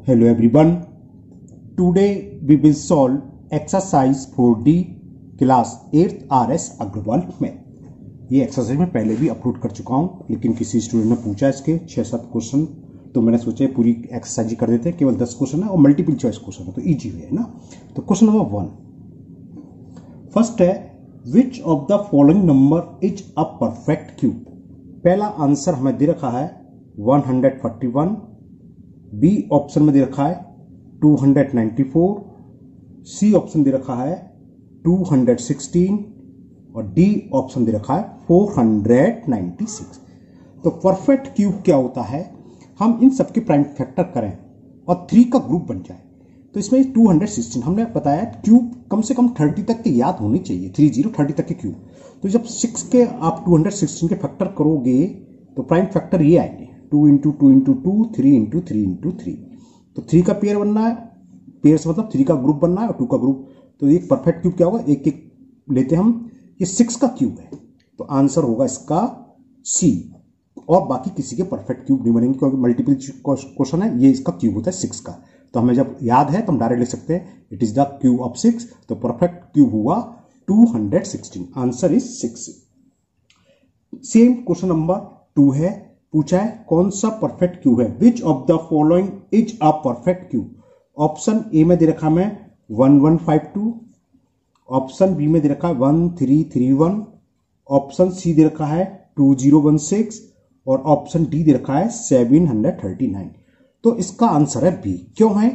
Hello everyone. Today we will solve exercise 4D class 8th RS Agarwal में। ये exercise में पहले भी अपलोड कर चुका हूँ, लेकिन किसी स्टूडेंट ने पूछा इसके 6-7 क्वेश्चन, तो मैंने सोचा पूरी एक्सरसाइज ही कर देते हैं। केवल 10 क्वेश्चन है और मल्टीपल चॉइस क्वेश्चन है, तो इजी है ना। तो क्वेश्चन नंबर 1 फर्स्ट है, which of the following number is a perfect cube. पहला आंसर हमें दे रखा है 141, बी ऑप्शन में दे रखा है 294, सी ऑप्शन दे रखा है 216 और डी ऑप्शन दे रखा है 496। तो परफेक्ट क्यूब क्या होता है, हम इन सबके प्राइम फैक्टर करें और 3 का ग्रुप बन जाए। तो इसमें 216 हमने बताया क्यूब कम से कम 30 तक के याद होनी चाहिए, 30 तक के क्यूब। तो जब 6 के आप 216 के फैक्टर करोगे तो प्राइम फैक्टर ये आएंगे 2 इंटू 2 इंटू 2, 3 इंटू 3 इंटू 3। तो 3 का पेयर बनना है, पेयर से मतलब 3 का ग्रुप बनना है और 2 का ग्रुप। तो एक परफेक्ट क्यूब क्या होगा, एक एक लेते हम, ये 6 का क्यूब है तो आंसर होगा इसका सी। और बाकी किसी के परफेक्ट क्यूब नहीं बनेंगे क्योंकि मल्टीपल क्वेश्चन है, ये इसका क्यूब होता है 6 का। तो हमें जब याद है तो हम डायरेक्ट लिख सकते हैं it is the cube of 6। तो परफेक्ट क्यूब हुआ 216, answer is 6। Same question number 2 है, पूछा है कौन सा परफेक्ट क्यूब है, which of the following is a perfect cube. Option A में दे रखा है 1152, ऑप्शन बी में दे रखा है 1331, ऑप्शन सी दे रखा है 2016 और ऑप्शन डी दे रखा है 739। तो इसका आंसर है बी। क्यों है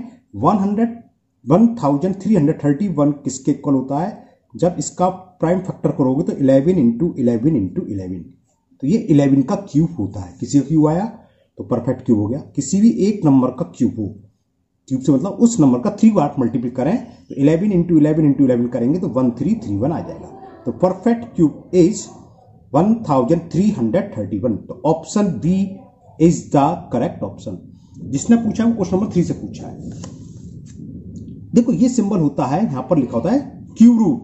1331 किसके इक्वल होता है, जब इसका प्राइम फैक्टर करोगे तो 11 इंटू 11 इंटू 11, तो ये 11 का क्यूब होता है। किसी का क्यूब आया तो परफेक्ट क्यूब हो गया। किसी भी एक नंबर का क्यूब हो, क्यूब से मतलब उस नंबर का 3 बार मल्टीप्लाई करें तो 11 इंटू 11 इंटू 11 करेंगे तो 1331 आ जाएगा। तो परफेक्ट क्यूब इज 1331। तो option B is the correct option. जिसने पूछा वो क्वेश्चन नंबर 3 से पूछा है। देखो ये सिंबल होता है, यहां पर लिखा होता है क्यूब रूट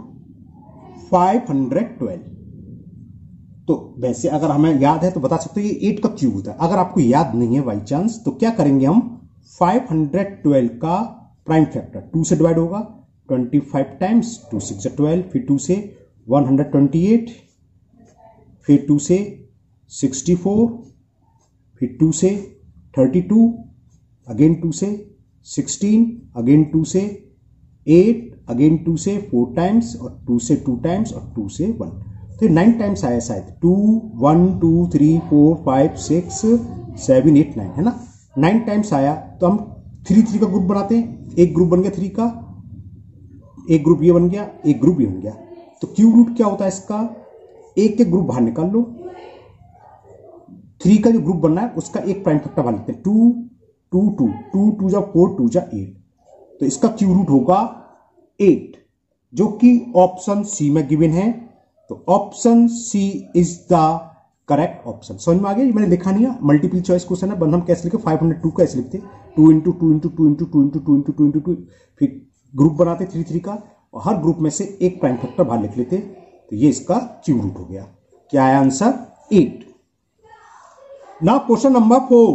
512। तो वैसे अगर हमें याद है तो बता सकते हो ये 8 का क्यूब होता है। अगर आपको याद नहीं है बाई चांस तो क्या करेंगे हम, 512 का प्राइम फैक्टर 2 से डिवाइड होगा, 25 टाइम्स 2 6 12, फिर 2 से 128, फिर 2 से 64, फिर 2 से 32, अगेन 2 से 16, अगेन 2 से 8, अगेन 2 से 4 टाइम्स और 2 से 2 टाइम्स और 2 से 1। तो 9 टाइम्स आया शायद, 2 1 2 3 4 5 6 7 8 9 है ना, 9 टाइम्स आया। तो हम 3 का ग्रुप बनाते हैं, एक ग्रुप बन गया 3 का, एक ग्रुप ये बन गया, एक ग्रुप ये बन गया। तो क्यूब रूट क्या होता है इसका, एक के ग्रुप बाहर निकाल लो, 3 का जो ग्रुप बनना है उसका एक प्राइम फैक्टर बाहर लेते हैं, 2 2 2 2 2 जा 4 2 जा 8। तो इसका क्यूब रूट होगा 8, जो कि ऑप्शन सी में गिवन है। तो option C is the correct option. समझ में आ गया, मैंने लिखा नहीं है, मल्टीपल चॉइस क्वेश्चन है। हम कैसे लिखे 502 कैसे लिखते, 2 into 2 into 2 into 2 into 2 into 2 into 2, फिर ग्रुप बनाते 3 का और हर ग्रुप में से एक प्राइम फैक्टर बाहर लिख लेते। तो ये इसका क्यूब रूट हो गया। क्या है answer 8। Now question number 4,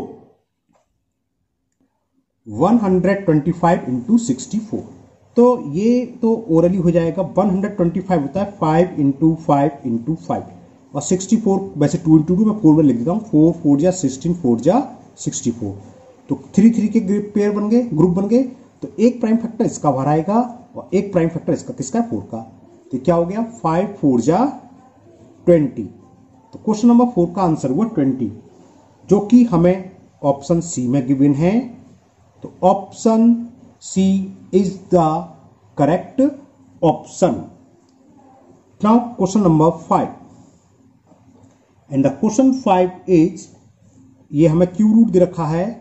125 into 64। तो ये तो ओरली हो जाएगा। 125 होता है 5 इंटू 5 इंटू 5 और 64 वैसे 2 इंटू 2 मैं 4 में लिख देता हूँ, 4 4 जा 16, 4 जा 64। तो 3 के पेयर बन गए, ग्रुप बन गए। तो एक प्राइम फैक्टर इसका बाहर आएगा और एक प्राइम फैक्टर इसका, किसका 4 का। तो क्या हो गया 5 4 जा 20। तो क्वेश्चन नंबर 4 का आंसर हुआ 20, जो कि हमें ऑप्शन सी में गिवन है। तो option C is the correct option. Now question number 5 and the question 5 is, ये हमें क्यूब रूट दे रखा है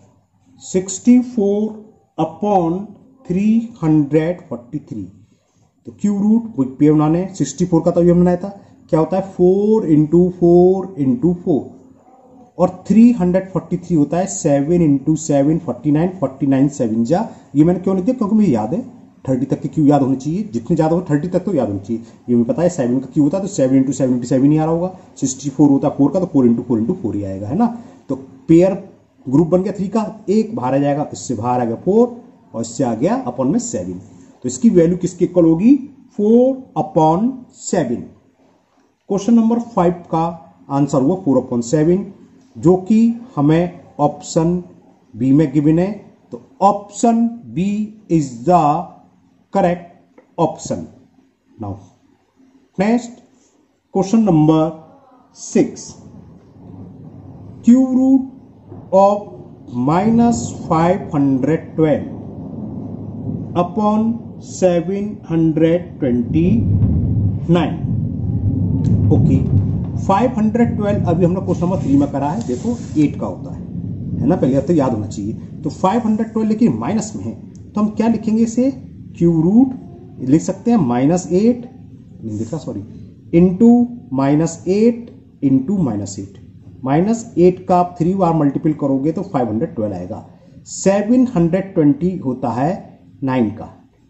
64/343। तो क्यूब रूट पे बनाने 64 का तो ये बनाया था, क्या होता है 4 इंटू 4 इंटू 4 और 343 होता है 7 इंटू 7 49, 49 7 जा। ये मैंने क्यों लिख दिया, क्योंकि मुझे याद है 30 तक के क्यूब याद होने चाहिए, जितने ज्यादा हो 30 तक तो याद होनी चाहिए। ये मुझे पता है 7 का क्यूब होता है तो 7 इंटू 7 इंटू 7 ही आ रहा होगा, 64 होता है 4 का तो 4 इंटू 4 इंटू 4 ही आएगा, है ना। तो पेयर ग्रुप बन गया 3 का, एक बाहर आ जाएगा, इससे बाहर आ गया 4 और इससे आ गया अपॉन में 7। तो इसकी वैल्यू किसके इक्वल होगी? 4/7। क्वेश्चन नंबर 5 का आंसर हुआ 4/7, जो कि हमें ऑप्शन बी में गिवन है। तो option B is the correct option. Now next question number 6, cube root of -512 upon 729। Okay, 512 अभी हमने क्वेश्चन नंबर 3 में करा है, देखो 8 का होता है ना, पहले तो याद होना चाहिए। तो 512 लेकिन माइनस में है, तो हम क्या लिखेंगे इसे? क्यूब रूट लिख सकते हैं -8 नहीं लिखा, सॉरी, इंटू -8 इंटू -8। -8 का आप 3 बार मल्टीपल करोगे तो 512 आएगा। 720 होता है 9 का,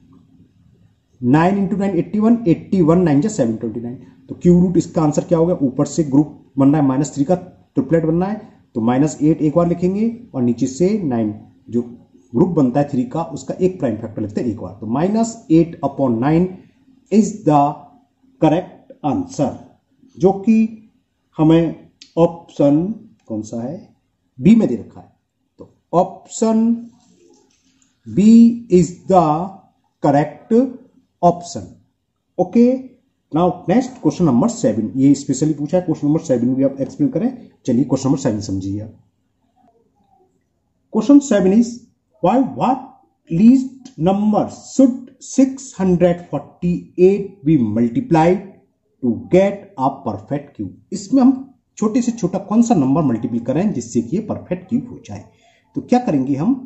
9 इंटू 9 81, 81 9 जा 729। तो क्यूब रूट इसका आंसर क्या होगा? ऊपर से ग्रुप बनना है -3 का, ट्रिपलेट बनना है, तो -8 एक बार लिखेंगे और नीचे से 9 जो ग्रुप बनता है 3 का, उसका एक प्राइम फैक्टर लिखते हैं एक बार। तो -8/9 इज द करेक्ट आंसर, जो कि हमें ऑप्शन कौन सा है? बी में दे रखा है। तो option B is the correct option. Okay, now next question number 7, ये स्पेशली पूछा है, क्वेश्चन नंबर 7 भी आप एक्सप्लेन करें। चलिए क्वेश्चन नंबर 7 समझिए। Question 7 is why what least number should 648 be multiplied to get a perfect cube. इसमें हम छोटे से छोटा कौन सा नंबर मल्टीप्लाई करें जिससे कि ये परफेक्ट क्यूब हो जाए। तो क्या करेंगे हम?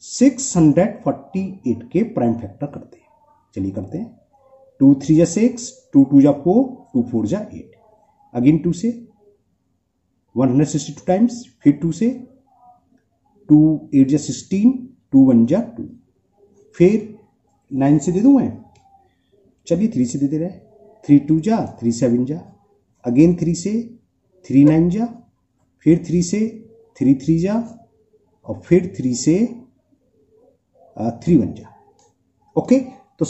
648 के प्राइम फैक्टर करते हैं। चलिए करते हैं। 2 3 जा 6, 2 2 जा 4, 2 4 जा 8। अगेन 2 से 162 टाइम्स, फिर 2 से 2 8 जा 16, 2 1 जा 2, फिर 9 से दे दूं मैं? चलिए 3 से दे दे रहे, 3 2 जा 3 7 जा, अगेन 3 से 3 9 जा, फिर 3 से 3 3 जा, और फिर 3 से 3 1 जा। ओके, तो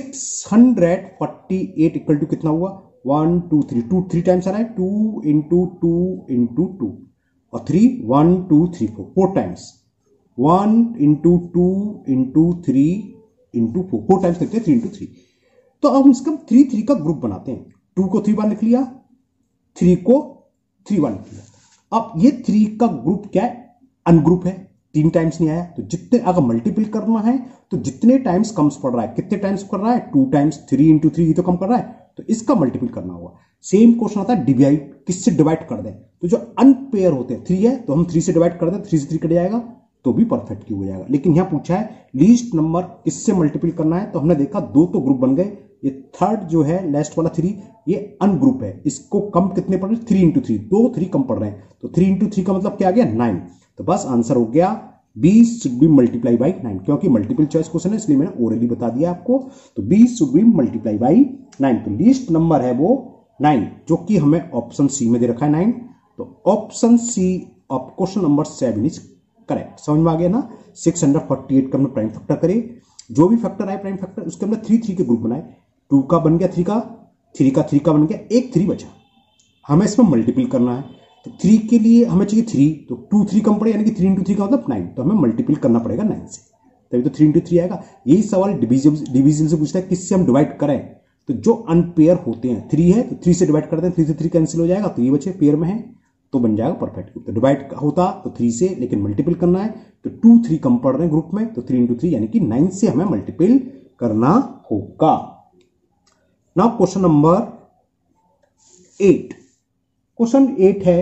648 इक्वल टू कितना हुआ? 1 2 3, 2 3 टाइम्स आ रहा है, 2 इंटू 2 इंटू 2, और 3 1 2 3 4 times, 1 into 2 into 3 into 4 times लिखते हैं, 3 इंटू 3। तो अब इसका 3 3 का ग्रुप बनाते हैं। 2 को 3 बार लिख लिया, 3 को 3 बार लिख लिया। अब ये 3 का ग्रुप क्या है? अनग्रुप है, 3 टाइम्स नहीं आया। तो जितने अगर मल्टीपल करना है तो जितने टाइम्स कम्स पड़ रहा है, कितने टाइम्स कर रहा है? 2 टाइम्स, 3 इंटू 3 तो कम कर रहा है, तो इसका मल्टीपल करना होगा। सेम क्वेश्चन आता है डिवाइड, किससे डिवाइड कर दें? तो जो अनपेयर होते हैं 3 है तो हम 3 से डिवाइड कर दें, 3 से 3 कट जाएगा तो भी परफेक्ट क्यूब हो जाएगा। लेकिन यहां पूछा है लीस्ट नंबर किससे मल्टीपल करना है, तो हमने देखा 2 तो ग्रुप बन गए। ये थर्ड जो है लास्ट वाला 3, ये अनग्रुप है, इसको कम कितने पड़ रहे? 3 इंटू 3, 2 3 कम पड़ रहे हैं, तो 3 इंटू 3 का मतलब क्या आ गया? 9। तो बस आंसर हो गया b should be multiply by 9। क्योंकि मल्टीपल चॉइस क्वेश्चन है इसलिए मैंने ओरली बता दिया आपको। तो b should be multiply by 9। तो लीस्ट नंबर है वो 9, जो कि हमें ऑप्शन सी में दे रखा है 9। तो option C of question number 7 is correct. समझ में आ गया ना? 648 का हमने प्राइम फैक्टर करे, जो भी फैक्टर आए प्राइम फैक्टर उसके हमने 3 3 के ग्रुप बनाए। 2 का बन गया 3 का, 3 का 3 का बन गया, एक 3 बचा, हमें इसमें मल्टीपल करना है। तो 3 के लिए हमें चाहिए 3, तो 2 3 कम पड़े, यानी कि 3 इंटू 3 का मतलब 9, तो हमें मल्टीपल करना पड़ेगा 9 से, तभी तो 3 इंटू 3 आएगा। यही सवाल डिवीजन से पूछता है, किससे हम डिवाइड करें? तो जो अनपेयर होते हैं, 3 है तो 3 से डिवाइड करते हैं, 3 से 3 कैंसिल हो जाएगा, तो ये बचे पेयर में है तो बन जाएगा परफेक्ट क्यूब। तो डिवाइड होता तो 3 से, लेकिन मल्टीपल करना है तो 2 3 कम पड़ रहे हैं ग्रुप में, तो 3 इंटू 3 यानी कि 9 से हमें मल्टीपल करना होगा। Now question number 8। क्वेश्चन 8 है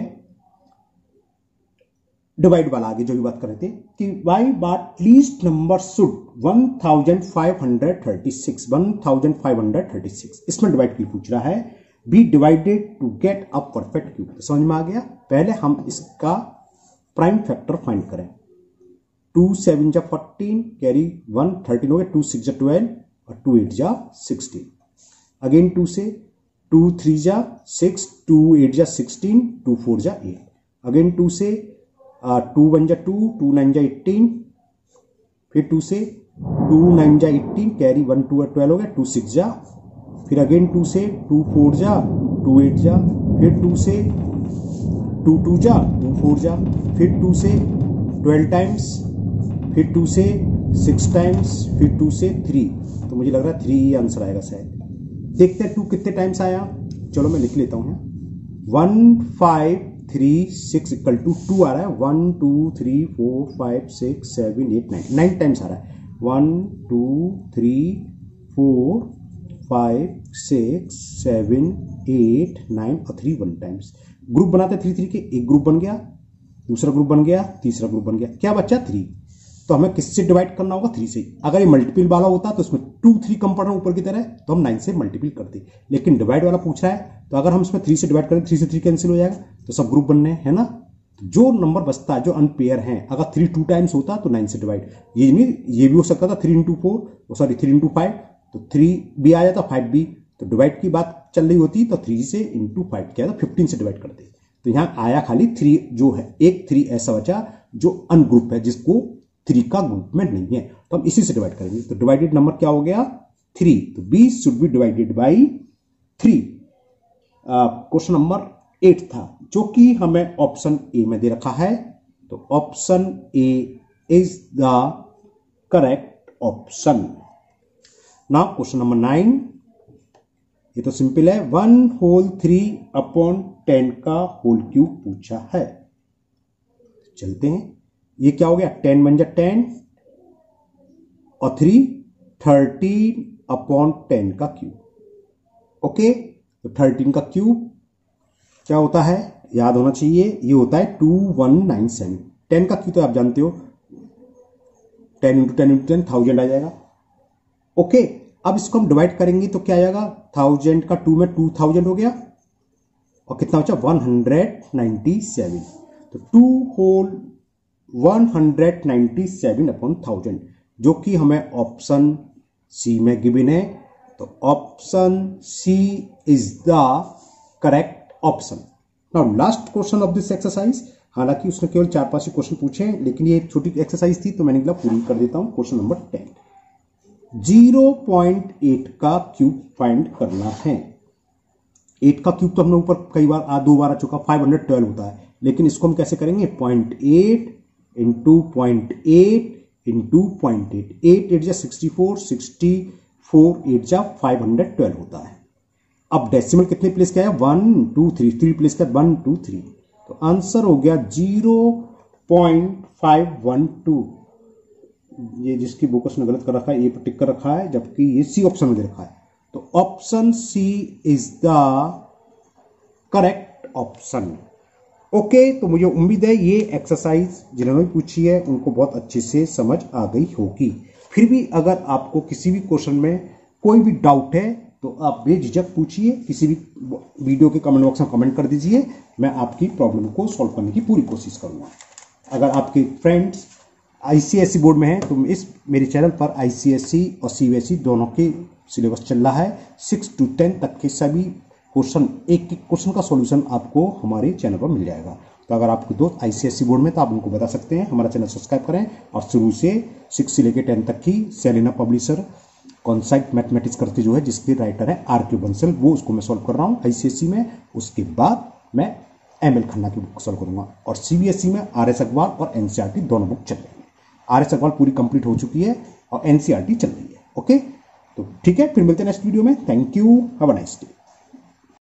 डिवाइड वाला, आगे जो भी बात कर रहे थे कि वाई बाट लीस्ट नंबर शुड 1536 इसमें डिवाइड की पूछ रहा है, be divided to get a perfect cube. समझ में आ गया? पहले हम इसका प्राइम फैक्टर फाइंड करें। 2 7 जा 14, कैरी 1 13 हो गया, 2 6 जा 12 और 2 8 जा 16। अगेन 2 से 2 3 जा 6, 2 8 जा 16, 2 4 जा 8। अगेन 2 से 2 1 जा 2, 2 9 जा 18, फिर 2 से 2 9 जा 18, कैरी 1 2 12 हो गया, 2 6 जा, फिर अगेन 2 से 2 4 जा, 2 8 जा, फिर 2 से 2 2 जा, 2 4 जा, फिर 2 से 12 टाइम्स, फिर 2 से 6 टाइम्स, फिर 2 से 3। तो मुझे लग रहा है 3 ही आंसर आएगा शायद। देखते हैं 2 कितने टाइम्स आया। चलो मैं लिख लेता हूं यहाँ 1 5 3 6 इक्वल टू 2 आ रहा है। 1 2 3 4 5 6 7 8 9 9 टाइम्स आ रहा है। 1 2 3 4 5 6 7 8 9 और 3 1 टाइम्स। ग्रुप बनाते 3 3 के, एक ग्रुप बन गया, दूसरा ग्रुप बन गया, तीसरा ग्रुप बन गया, क्या बच्चा 3। तो हमें किससे डिवाइड करना होगा 3 से। अगर ये मल्टीपल वाला होता तो इसमें 2 3 कम पड़ रहा ऊपर की तरह तो हम 9 से मल्टीपल करते, लेकिन डिवाइड वाला पूछ रहा है तो अगर हम इसमें 3 से डिवाइड करें 3 से 3 कैंसिल हो जाएगा, तो सब ग्रुप बनने हैं, है ना। तो जो नंबर बचता है जो अनपेयर है, अगर 3 2 टाइम्स होता तो 9 से डिवाइड, ये नहीं ये भी हो सकता था 3 into 4 सॉरी 3 into 5, तो 3 भी आ जाता 5 भी, तो डिवाइड की बात चल रही होती तो 3 से into 5 क्या था 15 से डिवाइड करते। तो यहां आया खाली 3 जो है, एक 3 ऐसा बचा जो अनग्रुप है, जिसको 3 का ग्रुप में नहीं है, तो हम इसी से डिवाइड करेंगे। तो डिवाइडेड नंबर क्या हो गया 3, तो b should be divided by 3। Question number 8 था जो कि हमें ऑप्शन ए में दे रखा है, तो option A is the correct option. Now question number 9, ये तो सिंपल है, 1 होल 3 अपॉन 10 का होल क्यूब पूछा है। चलते हैं, ये क्या हो गया 10 बन जा 10 और 3 13 अपॉन 10 का क्यूब। ओके, तो 13 का क्यूब क्या होता है याद होना चाहिए, ये होता है 2197। 10 का क्यूब तो आप जानते हो 10 इंटू 10 इंटू 10 1000 आ जाएगा। ओके, अब इसको हम डिवाइड करेंगे तो क्या आएगा 1000 का 2 में 2000 हो गया और कितना बचा 197। तो 2 होल 197 अपॉन 1000 जो कि हमें ऑप्शन सी में गिवन है। तो option C is the correct option. Now last question of this exercise, हालांकि उसने केवल 4-5 क्वेश्चन पूछे हैं, लेकिन ये एक छोटी एक्सरसाइज थी तो मैंने पूरी कर देता हूं। क्वेश्चन नंबर 10, 0.8 का क्यूब फाइंड करना है। 8 का क्यूब तो हमने ऊपर कई बार 2 बार आ चुका, 512 होता है, लेकिन इसको हम कैसे करेंगे 0.8 इंटू 0.8 इंटू 0.8, 8 8 जा 64, 64 8 जा 512 होता है। अब डेसिमल कितने प्लेस किया है 1 2 3, 3 प्लेस किया 1 2 3, तो आंसर हो गया 0.512। ये जिसकी बुक उसने गलत कर रखा है, ए पर टिक कर रखा है, जबकि ये सी ऑप्शन में दे रखा है। तो option C is the correct option. Okay, तो मुझे उम्मीद है ये एक्सरसाइज जिन्होंने पूछी है उनको बहुत अच्छे से समझ आ गई होगी। फिर भी अगर आपको किसी भी क्वेश्चन में कोई भी डाउट है तो आप बेझिझक पूछिए, किसी भी वीडियो के कमेंट बॉक्स में कमेंट कर दीजिए, मैं आपकी प्रॉब्लम को सॉल्व करने की पूरी कोशिश करूंगा। अगर आपके फ्रेंड्स आईसीएसई बोर्ड में हैं तो इस मेरे चैनल पर आईसीएसई और सीबीएसई दोनों के सिलेबस चल रहा है। 6 to 10 तक के सभी क्वेश्चन, एक एक क्वेश्चन का सॉल्यूशन आपको हमारे चैनल पर मिल जाएगा। तो अगर आपके दोस्त आईसीएसई बोर्ड में तो आप उनको बता सकते हैं, हमारा चैनल सब्सक्राइब करें और शुरू से 6 से लेकर 10 तक की सेलेना पब्लिशर कॉन्सेप्ट मैथमेटिक्स करते जो है, जिसके राइटर है आर.के. बंसल, वो उसको मैं सॉल्व कर रहा हूँ आईसीएसई में। उसके बाद मैं एमएल खन्ना की बुक सॉल्व करूंगा और सीबीएसई में आर.एस. अग्रवाल और एनसीईआरटी दोनों बुक चल रही है। आर.एस. अग्रवाल पूरी कंप्लीट हो चुकी है और एनसीईआरटी चल रही है। ओके, तो ठीक है, फिर मिलते हैं नेक्स्ट वीडियो में। Thank you, have a nice day.